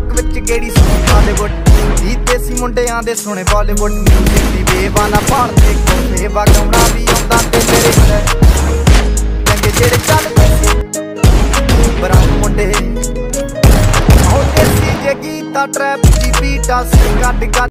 TikTok विच गेड़ी सुनी बॉलीवुड दी देसी मुंडियां दे सुने बॉलीवुड म्यूजिक दी बेवाना भालदे कोसे वगाउणा भी आउंदा ते मेरे चंगे जेड़े चलदे सी ब्राउन मुंडे ओ देसी जे गीता ट्रैप दी बीटा सी गड